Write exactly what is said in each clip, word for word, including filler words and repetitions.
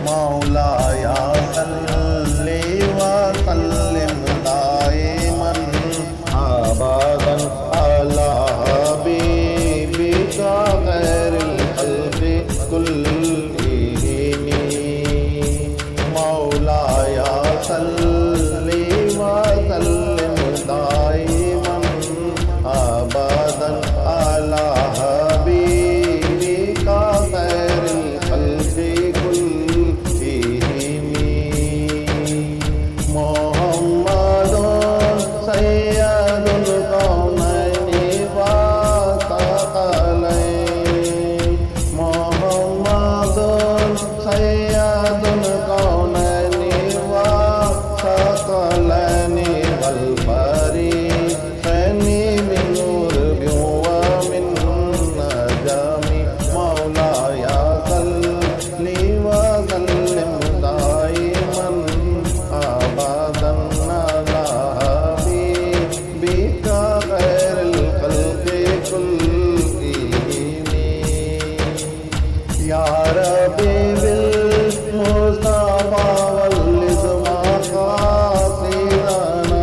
मौलाया सल्ली व सल्लिम दाइमन अबदन अला हबीबिका खैरिल खल्क़ि कुल्लिहिम। मौलाया सल्ली व सल्लिम दाइमन अबदन अला हबीबिका खैरिल खल्क़ि कुल्लिहिम। मुहम्मदुन सय्यदुल कौनैनि व सकलैन। मुहम्मदुन सय्यदुल कौनैनि व सकलैन वल फरीक़ैनि मिन नूरिन व मिन नजमी। मौलाया सल्ली व सल्लिम दाइमन अबदन अला हबीबिका खैरिल खल्क़ि कुल्लिहिम। या रब्बी बिल मुस्तफा वल्लिज़मा क़ासिदना।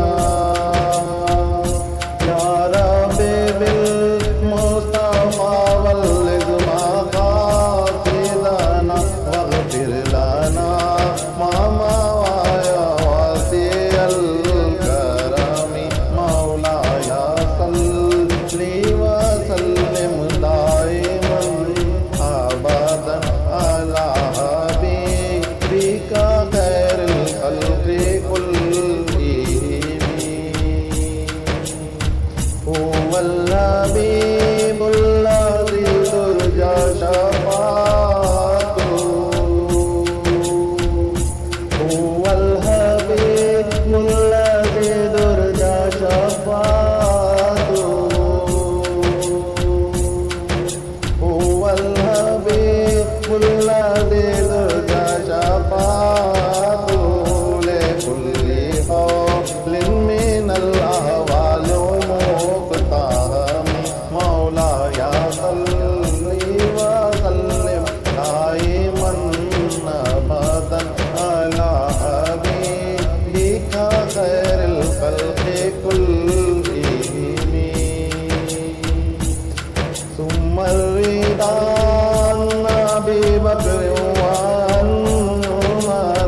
या रब्बी बिल मुस्तफा वल्लिज़मा क़ासिदना वग़फिर लना मा मवाया वासिअल करमी। मौलाया सल्ली व सल्लिम दाइमन अबदन अला हबीबिका खैरिल खल्क़ि कुल्लिहिम। हुवल हबीबुल्लज़ी तुरजा शफ़ाअतुहु। हुवल हबीबुल्लज़ी तुरजा शफ़ाअतुहु। हुवल हबीबुल्लज़ी तुरजा शफ़ाअतुहु लिकुल्लि हौलिन मिनल अहवाल मुक़्तहम। मौलाया सल्ली व सल्लिम दाइमन अबदन अला हबीबिका खैरिल खल्क़ि कुल्लिहिम। सुम्मा रिदा अन अबी बकर व अन उमर।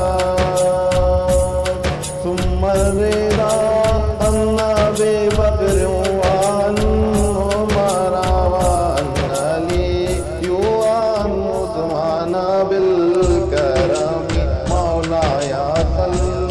सुम्मा रिदा अन अबी बकर व अन उमर व अन अली व अन उस्मान बिल करम। मौलाया सल्ली